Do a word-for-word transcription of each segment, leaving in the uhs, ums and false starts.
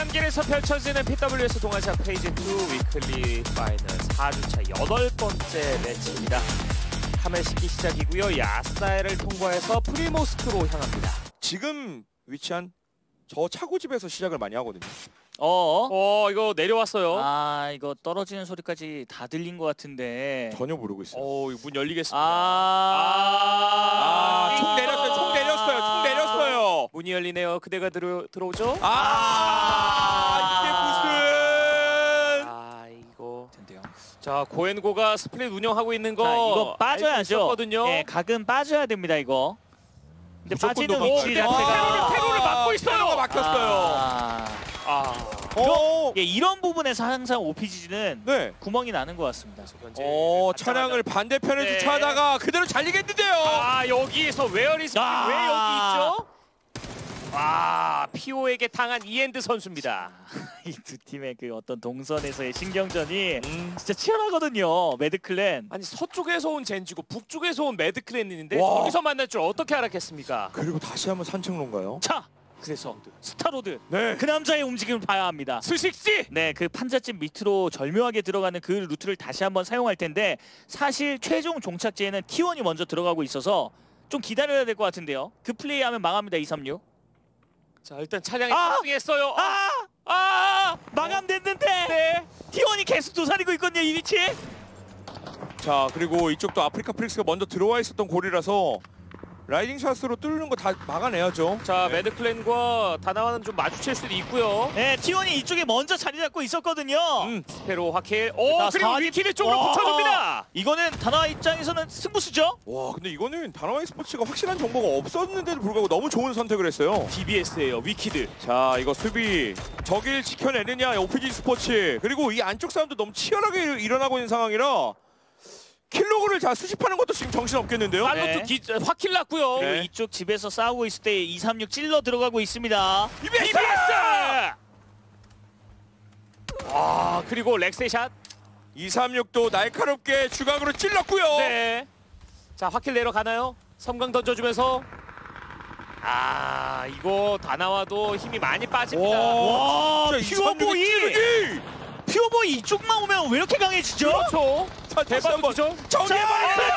오산길에서 펼쳐지는 피더블유에스 동아시아 페이지 투 위클리 파이널 사 주차 여덟 번째 매치입니다. 카멜시키 시작이고요. 야스나엘을 통과해서 프리모스크로 향합니다. 지금 위치한 저 차고집에서 시작을 많이 하거든요. 어, 어 이거 내려왔어요. 아 이거 떨어지는 소리까지 다 들린 것 같은데 전혀 모르고 있어요. 어, 문 열리겠습니다. 아, 아, 총 내렸어요. 총 내렸어요. 총 내렸어요. 문이 열리네요. 그대가 들어 들어오죠? 아, 이게 무슨? 아, 이거 텐데요. 자, 고엔고가 스플릿 운영하고 있는 거 자, 이거 빠져야죠. 있었거든요. 예, 각은 빠져야 됩니다 이거. 근데 빠지는 무조건 위치 넘어가야 돼. 자체가 테러를 테러를 막고 있어요. 테러가 막혔어요. 아, 아, 어, 예, 이런 부분에서 항상 오피지는 네. 구멍이 나는 것 같습니다. 현재 어, 간단하다. 차량을 반대편에 네. 주차하다가 그대로 잘리겠는데요. 아, 여기에서 웨어리스 아. 왜 여기 있죠? 와, 피오에게 당한 이엔드 선수입니다. 이 두 팀의 그 어떤 동선에서의 신경전이 음. 진짜 치열하거든요. 매드클랜. 아니, 서쪽에서 온 젠지고 북쪽에서 온 매드클랜인데 와. 거기서 만날 줄 어떻게 알았겠습니까? 그리고 다시 한번 산책로인가요? 자, 그래서 스타로드 네. 그 남자의 움직임을 봐야 합니다. 수식지! 네, 그 판자집 밑으로 절묘하게 들어가는 그 루트를 다시 한번 사용할 텐데 사실 최종 종착지에는 티 원이 먼저 들어가고 있어서 좀 기다려야 될 것 같은데요. 그 플레이하면 망합니다. 이삼육. 자, 일단 차량이 아! 탑승했어요. 아! 아! 마감됐는데 네. 티 원이 계속 도사리고 있거든요. 이 위치. 자, 그리고 이쪽도 아프리카 프릭스가 먼저 들어와 있었던 골이라서 라이딩 샷으로 뚫는 거 다 막아내야죠. 자, 네. 매드클랜과 다나와는 좀 마주칠 수도 있고요. 네, 티 원이 이쪽에 먼저 자리 잡고 있었거든요. 음. 스페로 화킬. 오, 자, 그리고 사십 위키드 쪽으로 와. 붙여줍니다. 이거는 다나와 입장에서는 승부수죠. 와, 근데 이거는 다나와이 스포츠가 확실한 정보가 없었는데도 불구하고 너무 좋은 선택을 했어요. 디비에스예요, 위키드. 자, 이거 수비 저길 지켜내느냐 오피지 스포츠. 그리고 이 안쪽 싸움도 너무 치열하게 일어나고 있는 상황이라 킬로그를 자 수집하는 것도 지금 정신없겠는데요. 팔로트 네. 기, 화킬 났고요. 네. 그리고 이쪽 집에서 싸우고 있을 때 이삼육 찔러 들어가고 있습니다. 디비에스! 아, 그리고 렉세샷. 이삼육도 날카롭게 주각으로 찔렀고요. 네. 자, 화킬 내려가나요? 섬광 던져주면서. 아, 이거 다나와도 힘이 많이 빠집니다. 와, 진짜 퓨어보이! 이삼육이 찌르기! 퓨어보이 이쪽만 오면 왜 이렇게 강해지죠? 그렇죠. 자, 다시 한번 대박이죠. 정리해버리겠습니다.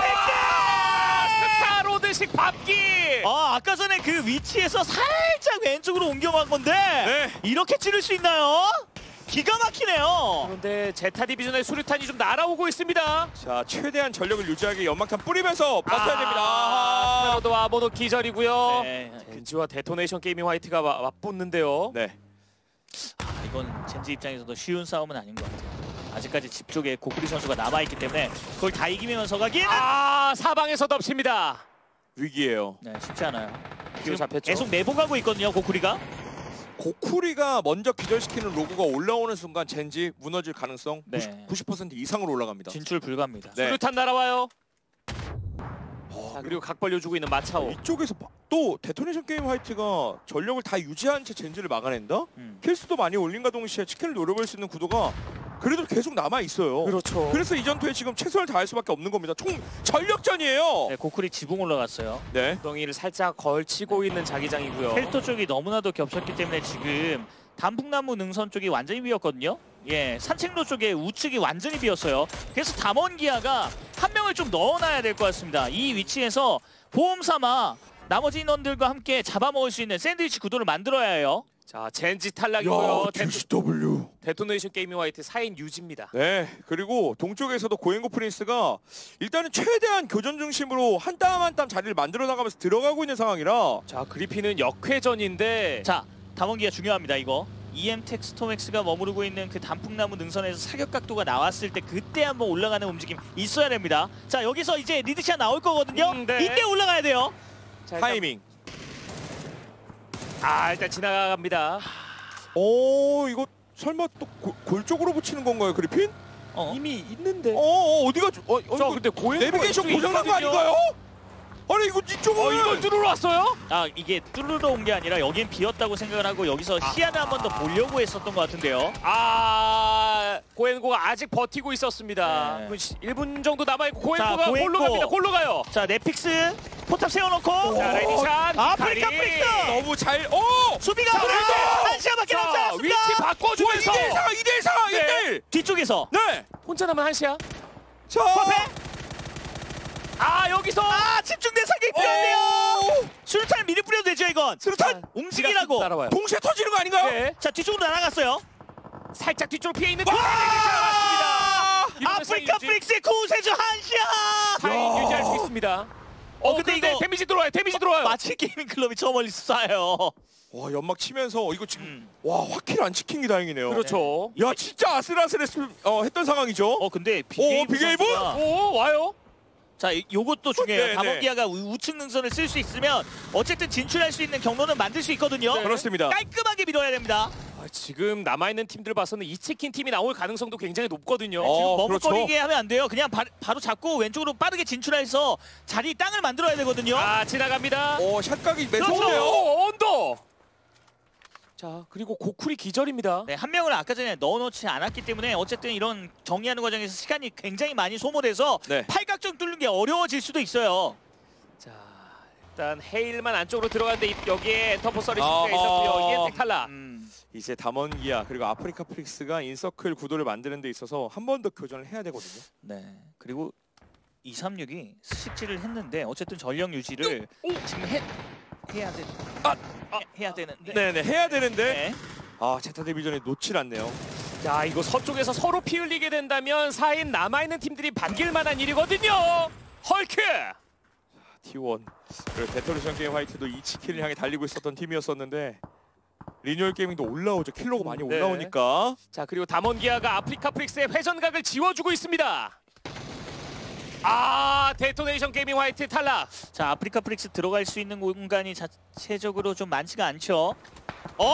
스타로드식 밟기. 아, 아까 전에 그 위치에서 살짝 왼쪽으로 옮겨간 건데 네. 이렇게 찌를 수 있나요? 기가 막히네요. 그런데 제타 디비전의 수류탄이 좀 날아오고 있습니다. 자, 최대한 전력을 유지하게 연막탄 뿌리면서 버텨야 됩니다. 아, 아하. 스타로드 아모도 기절이고요. 네. 젠지와 데토네이션 게이밍 화이트가 마- 맞붙는데요. 네. 아, 이건 젠지 입장에서도 쉬운 싸움은 아닌 것 같아요. 아직까지 집 쪽에 고쿠리 선수가 남아있기 때문에 그걸 다 이기면서 가기에는 아, 사방에서 덮칩니다. 위기예요. 네, 쉽지 않아요. 뒤로 잡혔죠. 계속 내보가고 있거든요, 고쿠리가. 고쿠리가 먼저 기절시키는 로고가 올라오는 순간 젠지 무너질 가능성 네. 구십 퍼센트 이상으로 올라갑니다. 진출 불가입니다. 네. 수류탄 날아와요. 어, 자, 그리고 각 벌려주고 있는 마차오. 이쪽에서 바- 또 데토네이션 게임 화이트가 전력을 다 유지한 채 젠지를 막아낸다? 음. 킬수도 많이 올린과 동시에 치킨을 노려볼 수 있는 구도가 그래도 계속 남아있어요. 그렇죠. 그래서 이 전투에 지금 최선을 다할 수밖에 없는 겁니다. 총 전력전이에요. 네, 고쿠리 지붕 올라갔어요. 네. 엉덩이를 살짝 걸치고 있는 자기장이고요. 펠토 쪽이 너무나도 겹쳤기 때문에 지금 단풍나무 능선 쪽이 완전히 비었거든요. 예, 산책로 쪽에 우측이 완전히 비었어요. 그래서 담원 기아가 한 명을 좀 넣어놔야 될 것 같습니다. 이 위치에서 보험 삼아 나머지 인원들과 함께 잡아먹을 수 있는 샌드위치 구도를 만들어야 해요. 자, 젠지 탈락이고요. 야, 듀시더블유. 데토네이션 게이밍 화이트 사 인 유지입니다. 네, 그리고 동쪽에서도 고행고 프린스가 일단은 최대한 교전 중심으로 한 땀 한 땀 자리를 만들어 나가면서 들어가고 있는 상황이라 자, 그리핀은 역회전인데 자, 담원기가 중요합니다. 이거 이엠텍 스톰엑스가 머무르고 있는 그 단풍나무 능선에서 사격 각도가 나왔을 때 그때 한번 올라가는 움직임 있어야 됩니다. 자, 여기서 이제 리드샷 나올 거거든요. 음, 네. 이때 올라가야 돼요. 자, 일단- 타이밍. 아, 일단 지나갑니다. 어, 이거 설마 또 골 쪽으로 붙이는 건가요, 그리핀? 어. 이미 있는데. 어, 어 어디가 주- 어, 어, 저 이거 근데 고행 내비게이션 고장난 거 아닌가요? 아니 이거 이쪽은 어, 이걸 뚫으러 왔어요? 아, 이게 뚫으러 온 게 아니라 여긴 비었다고 생각을 하고 여기서 시야를 한 번 더 보려고 했었던 것 같은데요. 아, 고엔고가 아직 버티고 있었습니다. 네. 일 분 정도 남아있고 자, 고엔고가 고엔고. 골로 갑니다. 골로 가요. 자, 넷픽스 포탑 세워놓고 자, 레디샷. 아프리카 히카리. 프릭스 너무 잘. 오! 수비가 자, 그래도 그래도! 한 시간밖에 남지 자, 않았습니다. 위치 좋아, 바꿔주면서 이 대 사, 이 대 사, 네. 일 대 일. 뒤쪽에서 네. 혼자 남은 한시야. 자. 퍼페 아, 여기서 아 집중된 사격이 필요한데요. 수류탄을 미리 뿌려도 되죠 이건. 수류탄 움직이라고. 따라와요. 동시에 터지는 거 아닌가요? 네. 자 뒤쪽으로 날아갔어요. 살짝 뒤쪽으로 피해 있는 와! 맞습니다. 아프리카 프릭스의 구세주 한시야. 타임 야. 유지할 수 있습니다. 어, 근데 근데 이거- 데미지 들어와요. 데미지 들어와요. 마치 게이밍 클럽이 저 멀리 쏴요. 와, 연막 치면서 이거 지금 음. 와, 확킬 안 찍힌 게 다행이네요. 그렇죠. 야, 진짜 아슬아슬했 어, 했던 상황이죠. 어 근데 오, 빅게이브? 오, 와요. 자 이- 요것도 중요해요. 네, 다mon기아가 우- 우측 능선을 쓸 수 있으면 어쨌든 진출할 수 있는 경로는 만들 수 있거든요. 네. 그렇습니다. 깔끔하게 밀어야 됩니다. 아, 지금 남아있는 팀들 봐서는 이치킨 팀이 나올 가능성도 굉장히 높거든요. 어, 지금 그렇죠. 머뭇거리게 하면 안 돼요. 그냥 바, 바로 잡고 왼쪽으로 빠르게 진출해서 자리 땅을 만들어야 되거든요. 아, 지나갑니다. 어, 샷각이 그렇죠. 매서운데요. 오, 언더. 자, 그리고 고쿨이 기절입니다. 네, 한 명을 아까 전에 넣어놓지 않았기 때문에 어쨌든 이런 정리하는 과정에서 시간이 굉장히 많이 소모돼서 네. 팔각정 뚫는 게 어려워질 수도 있어요. 자, 일단 헤일만 안쪽으로 들어갔는데 이- 여기에 엔터포 서리 아, 시스가 있었고요. 아. 이엔텍 탈락. 음, 이제 담원기아 그리고 아프리카 프릭스가 인서클 구도를 만드는 데 있어서 한 번 더 교전을 해야 되거든요. 네. 그리고 이삼육이 스식질을 했는데 어쨌든 전력 유지를 지금 해 해야 돼. 아, 해, 해야 되는데. 네, 네, 해야 되는데 네. 아, 제타 디비전이 놓질 않네요. 자, 이거 서쪽에서 서로 피 흘리게 된다면 사인 남아있는 팀들이 반길 만한 일이거든요. 헐크. 티 원 그리고 데토리션 게임 화이트도 이 치킨을 향해 달리고 있었던 팀이었었는데 리뉴얼 게이밍도 올라오죠. 킬로가 많이 네. 올라오니까. 자, 그리고 담원기아가 아프리카 프릭스의 회전각을 지워주고 있습니다. 아, 데토네이션 게이밍 화이트 탈락. 자 아프리카 프릭스 들어갈 수 있는 공간이 자체적으로 좀 많지가 않죠. 어,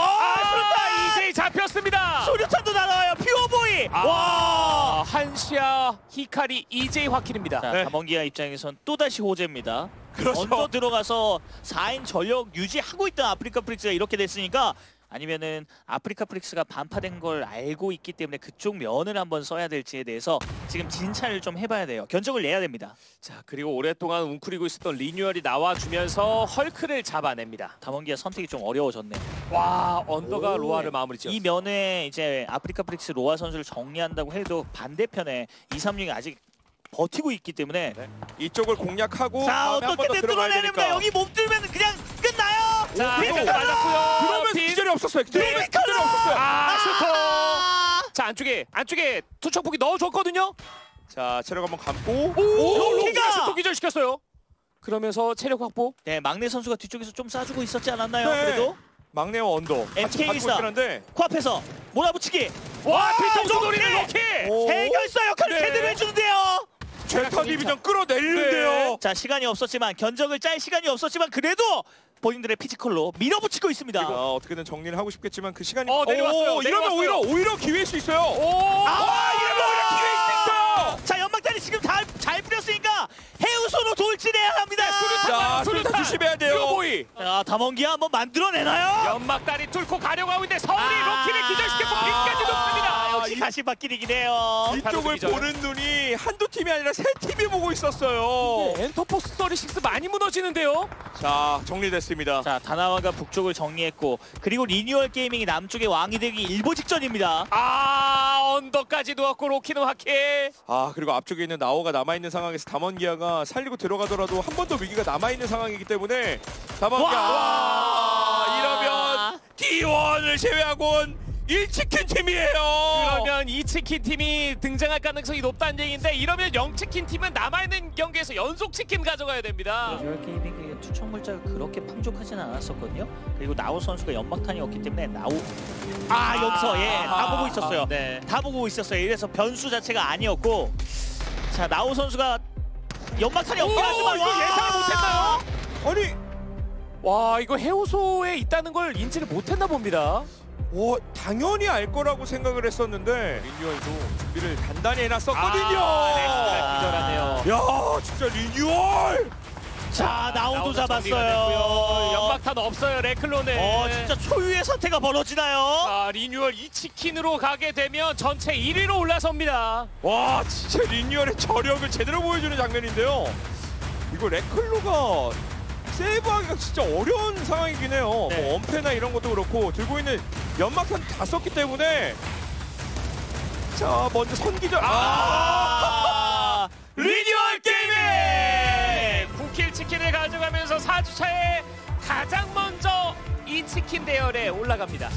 아, 이제이 잡혔습니다. 소류탄도 날아와요. 퓨어보이. 아, 와. 한시아, 히카리, 이제이 화킬입니다. 자 네. 담원기아 입장에선 또 다시 호재입니다. 그렇죠. 먼저 들어가서 사 인 전력 유지하고 있던 아프리카 프릭스가 이렇게 됐으니까 아니면은 아프리카 프릭스가 반파된 걸 알고 있기 때문에 그쪽 면을 한번 써야 될지에 대해서 지금 진찰을 좀 해봐야 돼요. 견적을 내야 됩니다. 자, 그리고 오랫동안 웅크리고 있었던 리뉴얼이 나와주면서 헐크를 잡아냅니다. 담원기아 선택이 좀 어려워졌네. 와, 언더가 오. 로아를 마무리 지었어요. 이 면에 이제 아프리카 프릭스 로아 선수를 정리한다고 해도 반대편에 이삼육이 아직 버티고 있기 때문에 네. 이쪽을 공략하고 자 다음에 한 번 더 어떻게든 들어가야 뚫어내는데 되니까. 여기 몸 뚫으면 그냥 끝나요. 자, 그리고 헤드 맞았고요. 그러면서 핀. 기절이 없었어요. 그러면서 피지컬로! 기절이 없었어요. 아, 슈터. 아! 자, 안쪽에 안쪽에 투척폭이 넣어줬거든요. 자, 체력 한번 감고. 오, 로키가! 로키가 슈터 기절시켰어요. 그러면서 체력 확보. 네 막내 선수가 뒤쪽에서 좀 쏴주고 있었지 않았나요? 네. 그래도 막내와 언더 같이 엠케이 받고 사. 있긴 한데. 코앞에서 몰아붙이기. 와, 와, 뒤통수 로키! 노리는 로키. 오. 해결사 역할을 네. 제대로 해주는데요. 제타 디비전 끌어내리는데요. 자 시간이 없었지만 견적을 짤 시간이 없었지만 그래도 본인들의 피지컬로 밀어붙이고 있습니다. 아, 어떻게든 정리를 하고 싶겠지만 그 시간이 어, 내려왔어요. 오, 이러면 내려왔어요. 오히려 오히려 기회일 수 있어요. 오, 아, 이러면 오히려 기회일 수 있어요. 자 연막탄이 지금 다 잘 뿌렸으니까 해우소로 돌진해야 합니다. 자, 수류탄 조심해야 돼요. 퓨어보이. 자 담원기아 한번 만들어내나요? 연막다리 뚫고 가려고 하고 있는데 서울이 아. 로키를 기절시켰고 빈까지 아, 높습니다. 역시 이- 다시 바뀌긴 해요. 이쪽을 기절. 보는 눈이 한두 팀이 아니라 세 팀이 보고 있었어요. 네, 엔터포스 서리식스 많이 무너지는데요. 자, 정리됐습니다. 자 다나와가 북쪽을 정리했고 그리고 리뉴얼 게이밍이 남쪽의 왕이 되기 일보 직전입니다. 아, 언더까지 누웠고 로키는 화킬. 아, 그리고 앞쪽에 있는 나오가 남아있는 상황에서 담원기아가 살리고 들어가더라도 한 번 더 위기가 남아있는 상황이기 때문에 담원기아 와! 와, 이러면 티 원을 제외하고는 일치킨 팀이에요. 그러면 이치킨 팀이 등장할 가능성이 높다는 얘기인데 이러면 영치킨 팀은 남아있는 경기에서 연속 치킨 가져가야 됩니다. 리뉴얼 게이밍의 투척 물자가 그렇게 풍족하지는 않았었거든요. 그리고 나우 선수가 연막탄이었기 때문에 나우 아 여기서 예다 보고 있었어요. 네. 다 보고 있었어요. 이래서 변수 자체가 아니었고 자 나우 선수가 연막탄이 없긴 오, 하지만 이거 와! 예상을 못했나요? 아니, 와, 이거 해우소에 있다는 걸 인지를 못했나 봅니다. 어, 당연히 알 거라고 생각을 했었는데 리뉴얼도 준비를 단단히 해놨었거든요. 아, 넥스트가 기절하네요. 야, 진짜 리뉴얼. 자 나우도 나우도 정리가 됐고요. 잡았어요. 연막탄 없어요, 레클로는. 어 진짜 초유의 사태가 벌어지나요? 아, 리뉴얼 이 치킨으로 가게 되면 전체 일 위로 올라섭니다. 와, 진짜 리뉴얼의 저력을 제대로 보여주는 장면인데요. 이거 레클로가 세이브하기가 진짜 어려운 상황이긴 해요. 네. 뭐 엄폐나 이런 것도 그렇고 들고 있는 연막탄 다 썼기 때문에 자 먼저 선기절 아! 아 리뉴얼 게이밍! 구 킬 치킨을 가져가면서 사 주차에 가장 먼저 이 치킨 대열에 올라갑니다.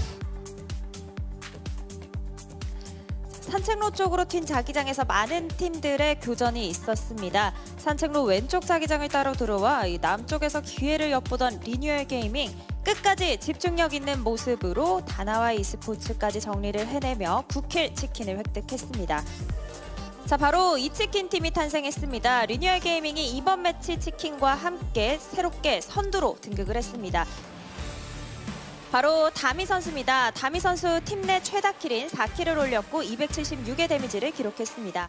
산책로 쪽으로 튄 자기장에서 많은 팀들의 교전이 있었습니다. 산책로 왼쪽 자기장을 따로 들어와 이 남쪽에서 기회를 엿보던 리뉴얼 게이밍 끝까지 집중력 있는 모습으로 다나와 e스포츠까지 정리를 해내며 구 킬 치킨을 획득했습니다. 자, 바로 이 치킨 팀이 탄생했습니다. 리뉴얼 게이밍이 이번 매치 치킨과 함께 새롭게 선두로 등극을 했습니다. 바로 다미 선수입니다. 다미 선수 팀 내 최다 킬인 사 킬을 올렸고 이백칠십육의 데미지를 기록했습니다.